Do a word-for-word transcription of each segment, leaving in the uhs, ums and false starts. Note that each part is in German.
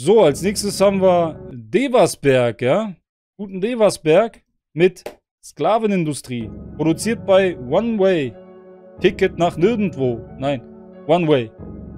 So, als nächstes haben wir Devasberg, ja. Guten Devasberg mit Sklavenindustrie. Produziert bei One Way. Ticket nach nirgendwo. Nein, One Way.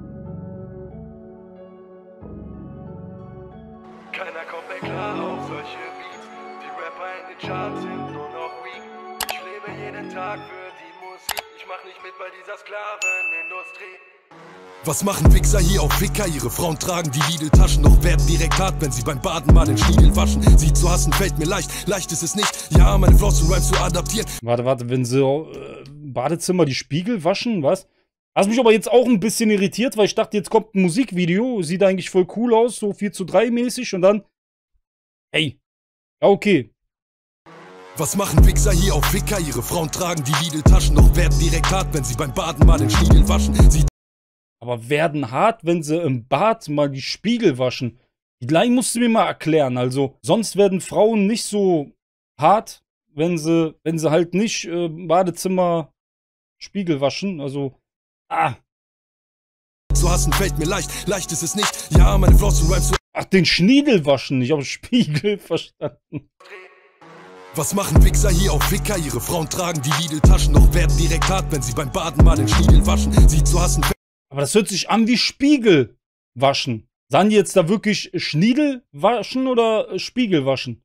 Keiner kommt mehr klar auf solche Beats. Die Rapper in den Charts sind nur noch weak. Ich lebe jeden Tag für die Musik. Ich mach nicht mit bei dieser Sklavenindustrie. Was machen Wichser hier auf Wicker? Ihre Frauen tragen die Lidl-Taschen, doch werden direkt hart, wenn sie beim Baden mal den Schniedel waschen. Sie zu hassen fällt mir leicht, leicht ist es nicht. Ja, meine Flows und Rhymes zu adaptieren. Warte, warte, wenn sie äh, im Badezimmer die Spiegel waschen, was? Hast mich aber jetzt auch ein bisschen irritiert, weil ich dachte, jetzt kommt ein Musikvideo, sieht eigentlich voll cool aus, so vier zu drei mäßig und dann... Ey, ja okay. Was machen Wichser hier auf Wicker? Ihre Frauen tragen die Lidl-Taschen, doch werden direkt hart, wenn sie beim Baden mal den Schniedel waschen. Sie Aber werden hart, wenn sie im Bad mal die Spiegel waschen. Die Line musst du mir mal erklären. Also, sonst werden Frauen nicht so hart, wenn sie, wenn sie halt nicht äh, im Badezimmer Spiegel waschen. Also, ah. zu hassen fällt mir leicht, leicht ist es nicht. Ja, meine Flows und Rhymes zu... Ach, den Schniedel waschen. Ich habe Spiegel verstanden. Was machen Wichser hier auf Wicker? Ihre Frauen tragen die Lidl-Taschen, doch werden direkt hart, wenn sie beim Baden mal den Schniedel waschen. Sie zu hassen fällt... Aber das hört sich an wie Spiegel waschen. Sagen die jetzt da wirklich Schniedel waschen oder Spiegel waschen?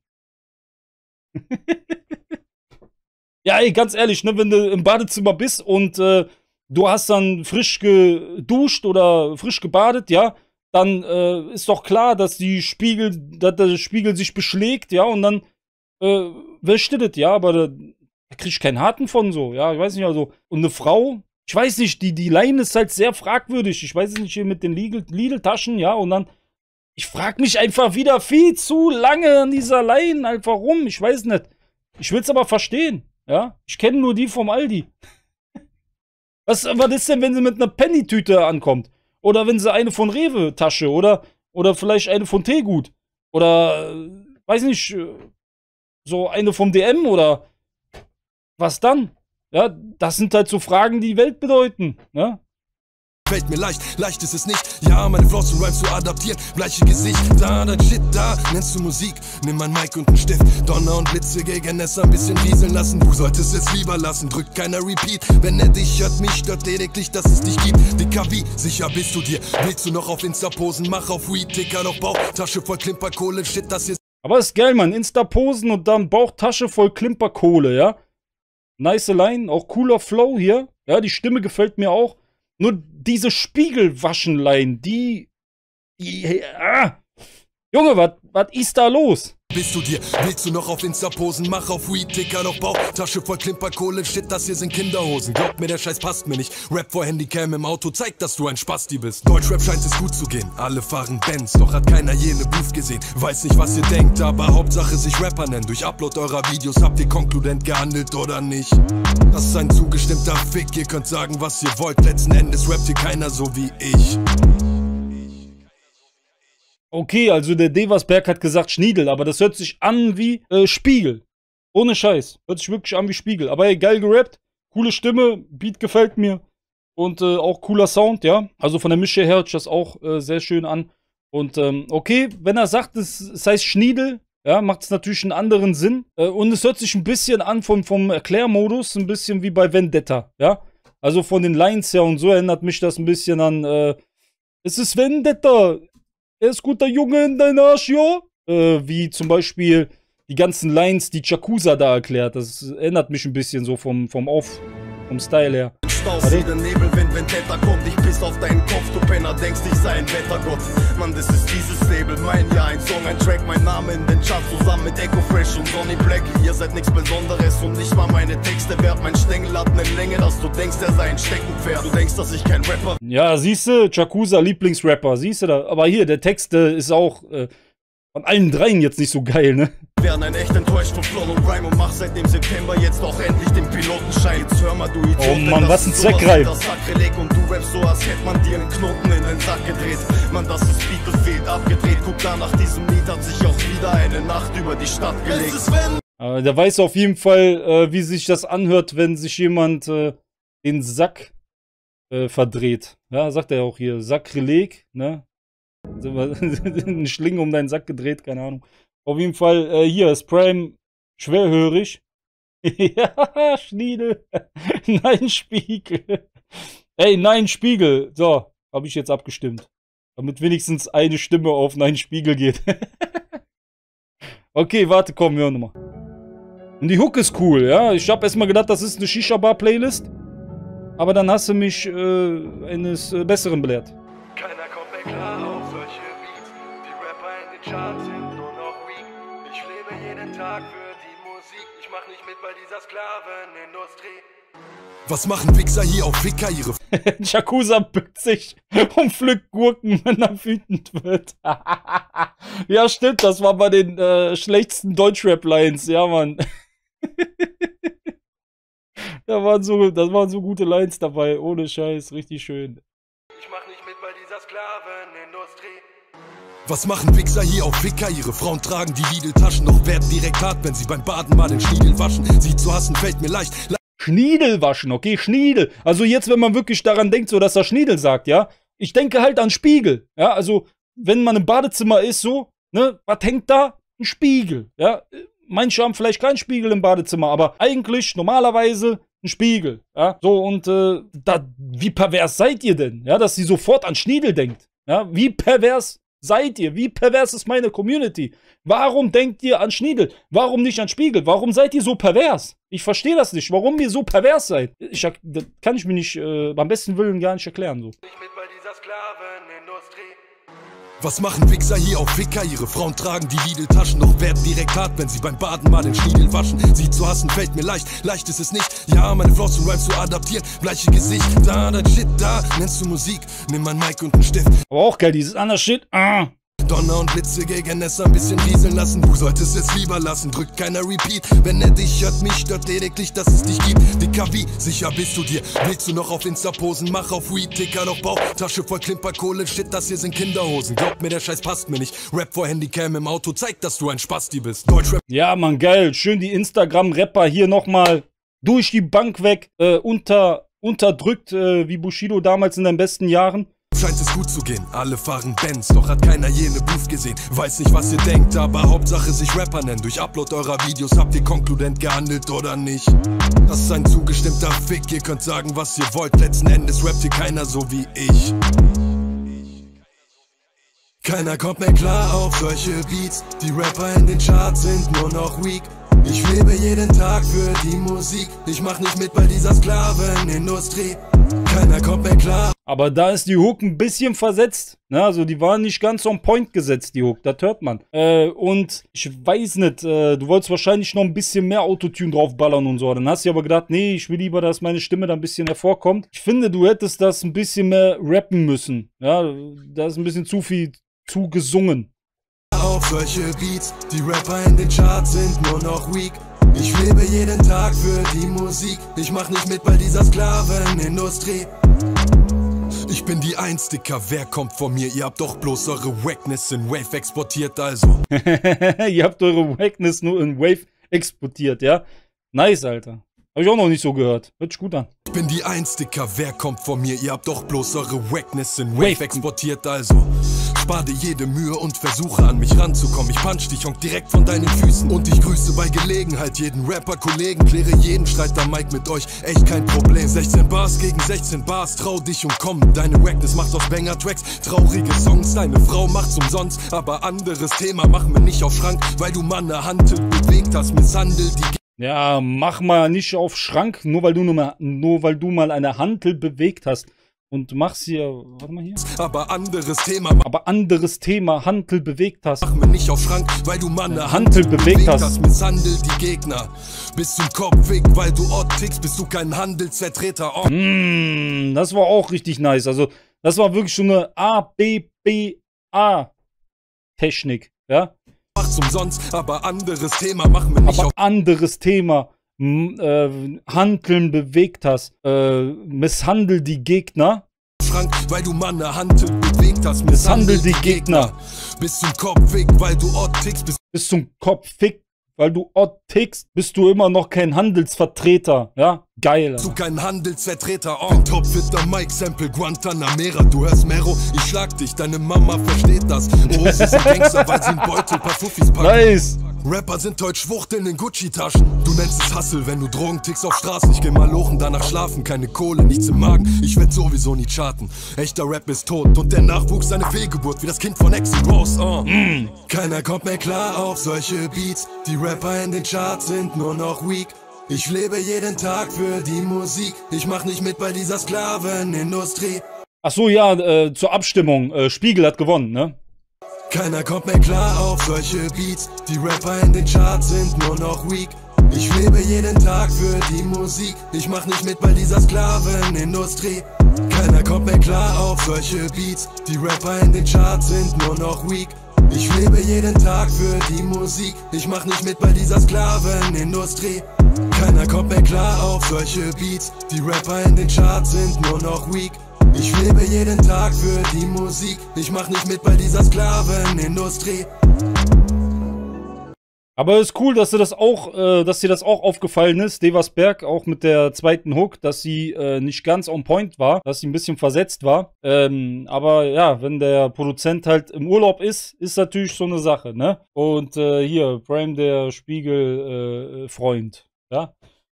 Ja, ey, ganz ehrlich, ne, wenn du im Badezimmer bist und äh, du hast dann frisch geduscht oder frisch gebadet, ja, dann äh, ist doch klar, dass die Spiegel, dass der Spiegel sich beschlägt, ja, und dann äh, wäscht das, ja, aber da, da krieg ich keinen Harten von so, ja, ich weiß nicht, also, und eine Frau, ich weiß nicht, die, die Line ist halt sehr fragwürdig. Ich weiß es nicht, hier mit den Lidl-Taschen, ja, und dann, ich frag mich einfach wieder viel zu lange an dieser Line einfach rum. Ich weiß nicht. Ich will's aber verstehen, ja. Ich kenne nur die vom Aldi. Was, was ist denn, wenn sie mit einer Penny-Tüte ankommt? Oder wenn sie eine von Rewe-Tasche oder, oder vielleicht eine von Teegut? Oder, weiß nicht, so eine vom D M oder was dann? Ja, das sind halt so Fragen, die die Welt bedeuten, ne? Fällt mir leicht, leicht ist es nicht. Ja, meine Flows und Rhymes zu adaptieren. Bleiche Gesicht, da, das Shit, da. Nennst du Musik, nimm ein Mic und einen Stift. Donner und Blitze gegen Messer ein bisschen rieseln lassen. Du solltest es lieber lassen, drückt keiner Repeat. Wenn er dich hört, mich stört lediglich, dass es dich gibt. Dicker wie, sicher bist du dir. Willst du noch auf Insta posen, mach auf Weed, Dicker noch Bauch. Tasche voll Klimperkohle, Shit, das hier... Aber ist geil, Mann. Insta posen und dann Bauchtasche voll Klimperkohle, ja? Nice Line, auch cooler Flow hier. Ja, die Stimme gefällt mir auch. Nur diese Spiegelwaschen-Line, die, die, ah. Junge, was ist da los? Bist du dir, willst du noch auf Insta posen, mach auf Weed, Dicker noch Bauch, Tasche voll Klimperkohle, Shit, das hier sind Kinderhosen. Glaub mir, der Scheiß passt mir nicht. Rap vor Handycam im Auto zeigt, dass du ein Spasti bist. Deutschrap scheint es gut zu gehen, alle fahren Benz, doch hat keiner jene Booth gesehen. Weiß nicht, was ihr denkt, aber Hauptsache sich Rapper nennen. Durch Upload eurer Videos habt ihr konkludent gehandelt oder nicht? Das ist ein zugestimmter Fick, ihr könnt sagen, was ihr wollt. Letzten Endes rappt hier keiner so wie ich. Okay, also der Devasberg hat gesagt Schniedel, aber das hört sich an wie äh, Spiegel. Ohne Scheiß. Hört sich wirklich an wie Spiegel. Aber ey, geil gerappt. Coole Stimme. Beat gefällt mir. Und äh, auch cooler Sound, ja. Also von der Mische her hört sich das auch äh, sehr schön an. Und ähm, okay, wenn er sagt, es, es heißt Schniedel, ja, macht es natürlich einen anderen Sinn. Äh, und es hört sich ein bisschen an vom, vom Erklärmodus, ein bisschen wie bei Vendetta, ja. Also von den Lines her und so erinnert mich das ein bisschen an, äh, es ist Vendetta. Er ist guter Junge in dein Arsch, ja? Äh, wie zum Beispiel die ganzen Lines, die Yakuza da erklärt. Das erinnert mich ein bisschen so vom, vom Auf, vom Style her. Stausee, der Nebelwind, wenn Wetter kommt, ich piss auf deinen Kopf, du Penner, denkst, ich sei ein Wettergott. Mann, das ist dieses Label, mein Jahr, ein Song, ein Track, mein Name in den Charts, zusammen mit Echo Fresh und Sonny Black. Ihr seid nichts Besonderes und nicht mal meine Texte wert. Mein Stängel hat eine Länge, dass du denkst, er sei ein Steckenpferd. Du denkst, dass ich kein Rapper... Ja, siehste, Yakuza, Lieblingsrapper, siehste da. Aber hier, der Text äh, ist auch äh, von allen dreien jetzt nicht so geil, ne? Werden ein echt enttäuscht von Flow und Rhyme und mach seit dem September jetzt auch endlich den Pilotenschein. Jetzt hör mal, du Idiot, oh Mann, was ein Zweckreim. Das Sakrileg und du rappst so, als hätte man dir einen Knoten in den Sack gedreht. Mann, das ist Beatbefehl, abgedreht. Guck da, nach diesem Lied hat sich auch wieder eine Nacht über die Stadt gelegt. Aber der weiß auf jeden Fall, äh, wie sich das anhört, wenn sich jemand äh, den Sack äh, verdreht. Ja, sagt er auch hier, Sakrileg, ne? Eine Schlinge um deinen Sack gedreht, keine Ahnung. Auf jeden Fall, äh, hier ist Prime schwerhörig. Ja, Schniedel. Nein, Spiegel. Ey, nein, Spiegel. So, habe ich jetzt abgestimmt. Damit wenigstens eine Stimme auf Nein, Spiegel geht. Okay, warte, komm, hör nochmal. Und die Hook ist cool, ja. Ich habe erstmal gedacht, das ist eine Shisha-Bar-Playlist. Aber dann hast du mich äh, eines äh, Besseren belehrt. Keiner kommt mehr klar auf solche Beats. Die Rapper in den Charts sind nur noch weak. Ich lebe jeden Tag für die Musik. Ich mach nicht mit bei dieser Sklavenindustrie. Was machen Wichser hier auf Wicker ihre... Yakuza bückt sich und pflückt Gurken, wenn er wütend wird. Ja, stimmt, das war bei den äh, schlechtesten Deutschrap-Lines. Ja, Mann. Da waren so, das waren so gute Lines dabei, ohne Scheiß, richtig schön. Ich mach nicht mit bei dieser Sklavenindustrie. Was machen Wichser hier auf Wicker? Ihre Frauen tragen die Lidl-Taschen, doch werden direkt hart, wenn sie beim Baden mal den Schniedel waschen. Sie zu hassen fällt mir leicht. Schniedel waschen, okay, Schniedel. Also jetzt, wenn man wirklich daran denkt, so dass er Schniedel sagt, ja. Ich denke halt an Spiegel, ja. Also, wenn man im Badezimmer ist, so, ne, was hängt da? Ein Spiegel, ja. Manche haben vielleicht keinen Spiegel im Badezimmer, aber eigentlich, normalerweise, ein Spiegel, ja. So, und, äh, da, wie pervers seid ihr denn, ja, dass sie sofort an Schniedel denkt, ja. Wie pervers seid ihr? Wie pervers ist meine Community? Warum denkt ihr an Schniedel? Warum nicht an Spiegel? Warum seid ihr so pervers? Ich verstehe das nicht, warum ihr so pervers seid. Ich, das kann ich mir nicht, äh, beim besten Willen gar nicht erklären, so. Nicht mit bei dieser Sklavenindustrie. Was machen Wichser hier auf Wicker? Ihre Frauen tragen die Lidl-Taschen, doch werden direkt hart, wenn sie beim Baden mal den Schniedel waschen. Sie zu hassen fällt mir leicht, leicht ist es nicht. Ja, meine Flows und Rhymes zu adaptieren, bleiche Gesicht. Da, dein Shit, da, nennst du Musik. Nimm mein Mic und einen Stift. Aber auch geil, dieses andere Shit, ah. Donner und Blitze gegen Nessa ein bisschen rieseln lassen. Du solltest es lieber lassen, drückt keiner Repeat. Wenn er dich hört, mich stört lediglich, dass es dich gibt. Dicker wie, sicher bist du dir. Willst du noch auf Insta posen? Mach auf Weed, Ticker noch Bauch. Tasche voll Klimperkohle, Shit, das hier sind Kinderhosen. Glaubt mir, der Scheiß passt mir nicht. Rap vor Handycam im Auto, zeigt, dass du ein Spasti bist. Deutschrap. Ja, Mann, geil. Schön die Instagram-Rapper hier nochmal durch die Bank weg, äh, unter, unterdrückt, äh, wie Bushido damals in den besten Jahren. Scheint es gut zu gehen, alle fahren Benz, doch hat keiner jene Booth gesehen. Weiß nicht, was ihr denkt, aber Hauptsache sich Rapper nennen. Durch Upload eurer Videos habt ihr konkludent gehandelt oder nicht? Das ist ein zugestimmter Fick, ihr könnt sagen, was ihr wollt. Letzten Endes rappt hier keiner so wie ich. Keiner kommt mehr klar auf solche Beats. Die Rapper in den Charts sind nur noch weak. Ich lebe jeden Tag für die Musik. Ich mach nicht mit bei dieser Sklavenindustrie. Keiner kommt mehr klar. Aber da ist die Hook ein bisschen versetzt. Ne? Also die waren nicht ganz on point gesetzt, die Hook. Das hört man. Äh, und ich weiß nicht, äh, du wolltest wahrscheinlich noch ein bisschen mehr Autotune draufballern und so. Dann hast du aber gedacht, nee, ich will lieber, dass meine Stimme da ein bisschen hervorkommt. Ich finde, du hättest das ein bisschen mehr rappen müssen. Ja, da ist ein bisschen zu viel zu gesungen. Auf solche Beats, die Rapper in den Charts sind nur noch weak. Ich lebe jeden Tag für die Musik. Ich mach nicht mit bei dieser Sklavenindustrie. Ich bin die Eins, Dicker, wer kommt von mir? Ihr habt doch bloß eure Wackness in Wave exportiert, also. Ihr habt eure Wackness nur in Wave exportiert, ja? Nice, Alter. Hab ich auch noch nicht so gehört. Hört sich gut an. Ich bin die Eins, Dicker, wer kommt von mir? Ihr habt doch bloß eure Wackness in Wave exportiert, also. Spar dir jede Mühe und versuche an mich ranzukommen. Ich punch dich honk direkt von deinen Füßen. Und ich grüße bei Gelegenheit jeden Rapper-Kollegen. Kläre jeden Streit am Mic mit euch, echt kein Problem. sechzehn Bars gegen sechzehn Bars, trau dich und komm. Deine Wackness macht aus Banger-Tracks traurige Songs. Deine Frau macht's umsonst, aber anderes Thema. Mach mir nicht auf Schrank, weil du mal eine Hand bewegt hast. Misshandel die... Ja, mach mal nicht auf Schrank, nur weil du nur mal, nur weil du mal eine Hantel bewegt hast. Und machst hier, warte mal hier. Aber anderes Thema. Aber anderes Thema, Hantel bewegt hast. Mach mir nicht auf Schrank, weil du mal eine Hantel bewegt hast. Misshandel die Gegner. Bis zum Kopf weg, weil du Ort tickst, bist du kein Handelsvertreter. Oh. Mm, das war auch richtig nice. Also, das war wirklich schon eine A B B A Technik, ja. Mach's umsonst, aber anderes Thema. Mach mir nicht aber auf anderes Thema. Äh, Handeln bewegt hast, äh, misshandel die Gegner. Schrank, weil du mal eine Hand bewegt hast. Misshandel die Gegner. Bis zum Kopf weg, weil du Ort tickst. Bis, bis zum Kopf fick, weil du Odd tickst, bist du immer noch kein Handelsvertreter. Ja, geil. Du kein Handelsvertreter, oh. Ein topfitter Mike-Sample, Guantanamera. Du hörst Mero, ich schlag dich, deine Mama versteht das. Oh, sie sind Gangster, weil sie einen Beutel, paar Fuffis packen. Nice. Rapper sind heute Schwuchteln in Gucci-Taschen. Du nennst es Hustle, wenn du Drogen tickst auf Straßen. Ich geh mal lochen, danach schlafen, keine Kohle, nichts im Magen. Ich werd sowieso nie charten. Echter Rap ist tot und der Nachwuchs eine Fehlgeburt, wie das Kind von Exit Rose. Oh. Mm. Keiner kommt mehr klar auf solche Beats. Die Rapper in den Charts sind nur noch weak. Ich lebe jeden Tag für die Musik. Ich mach nicht mit bei dieser Sklavenindustrie. Ach so, ja, äh, zur Abstimmung. Äh, Spiegel hat gewonnen, ne? Keiner kommt mehr klar auf solche Beats. Die Rapper in den Charts sind nur noch weak. Ich lebe jeden Tag für die Musik. Ich mach nicht mit bei dieser Sklavenindustrie. Keiner kommt mehr klar auf solche Beats. Die Rapper in den Charts sind nur noch weak. Ich lebe jeden Tag für die Musik. Ich mach nicht mit bei dieser Sklavenindustrie. Keiner kommt mehr klar auf solche Beats. Die Rapper in den Charts sind nur noch weak. Ich lebe jeden Tag für die Musik. Ich mach nicht mit bei dieser Sklavenindustrie. Aber es ist cool, dass dir das auch, äh, dass dir das auch aufgefallen ist, Devasberg, auch mit der zweiten Hook, dass sie äh, nicht ganz on point war, dass sie ein bisschen versetzt war. Ähm, aber ja, wenn der Produzent halt im Urlaub ist, ist natürlich so eine Sache, ne? Und äh, hier, Prime, der Spiegel-Freund, äh, ja?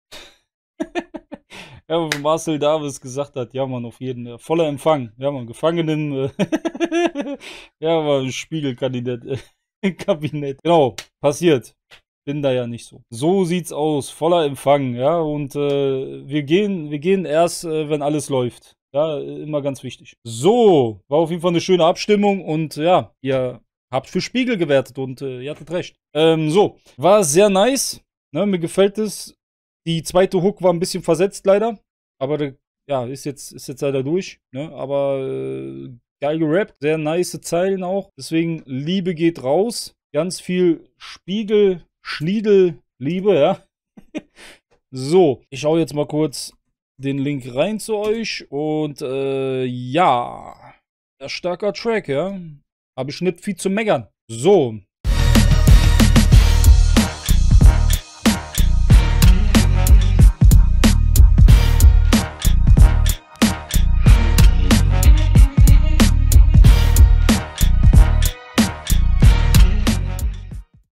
Ja, wo Marcel Davis gesagt hat, ja man, auf jeden Fall, voller Empfang, ja man, Gefangenen, äh, ja man, Spiegelkandidat, äh, Kabinett, genau, passiert, bin da ja nicht so. So sieht's aus, voller Empfang, ja, und äh, wir gehen, wir gehen erst, äh, wenn alles läuft, ja, immer ganz wichtig. So, war auf jeden Fall eine schöne Abstimmung und ja, ihr habt für Spiegel gewertet und äh, ihr hattet recht. Ähm, so, war sehr nice, ne, mir gefällt es. Die zweite Hook war ein bisschen versetzt leider, aber der, ja, ist jetzt, ist jetzt leider durch, ne? Aber äh, geil gerappt, sehr nice Zeilen auch. Deswegen, Liebe geht raus. Ganz viel Spiegel, Schniedel, Liebe, ja. So, ich schaue jetzt mal kurz den Link rein zu euch und äh, ja, ein starker Track, ja. Habe ich nicht viel zu meckern. So,